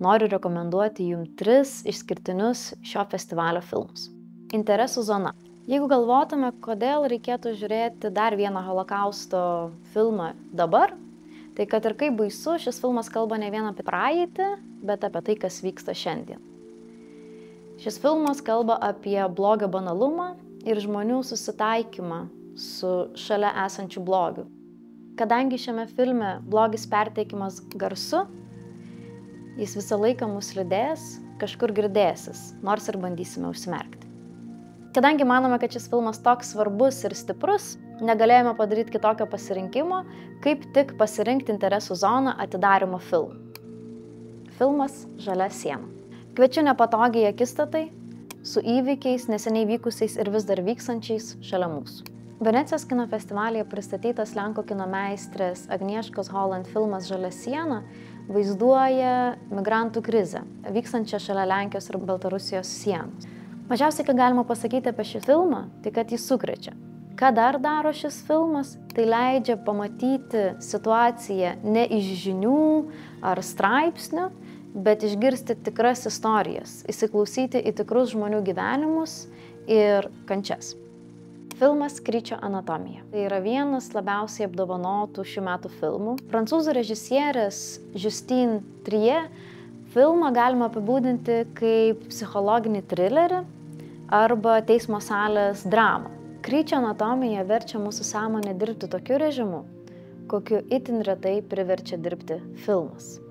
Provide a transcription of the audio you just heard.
noriu rekomenduoti jums 3 išskirtinius šio festivalio filmus. Interesų zona. Jeigu galvotume, kodėl reikėtų žiūrėti dar vieną holokausto filmą dabar, tai kad ir kaip baisu, šis filmas kalba ne vien apie praeitį, bet apie tai, kas vyksta šiandien. Šis filmas kalba apie blogio banalumą ir žmonių susitaikymą su šalia esančiu blogiu. Kadangi šiame filme blogis perteikimas garsu, jis visą laiką mus lydės, kažkur girdėsis, nors ir bandysime užsimerkti. Kadangi manome, kad šis filmas toks svarbus ir stiprus, negalėjome padaryti kitokio pasirinkimo, kaip tik pasirinkti interesų zoną atidarymo filmų. Filmas Žalia siena. Kviečiu nepatogiai akistatai su įvykiais neseniai vykusiais ir vis dar vykstančiais šalia mūsų. Venecijos kino festivalyje pristatytas lenkų kino meistrės Agnieszkos Holland filmas Žalia siena vaizduoja migrantų krizę, vykstančią šalia Lenkijos ir Baltarusijos sienos. Mažiausiai, ką galima pasakyti apie šį filmą, tai kad jis sukrečia. Ką dar daro šis filmas? Tai leidžia pamatyti situaciją ne iš žinių ar straipsnių, bet išgirsti tikras istorijas, įsiklausyti į tikrus žmonių gyvenimus ir kančias. Filmas Kryčio anatomija. Tai yra vienas labiausiai apdovanotų šių metų filmų. Prancūzų režisierės Justine Triet filmą galima apibūdinti kaip psichologinį trilerį arba teismo salės dramą. Kryčio anatomija verčia mūsų sąmonę dirbti tokiu režimu, kokiu itin retai priverčia dirbti filmas.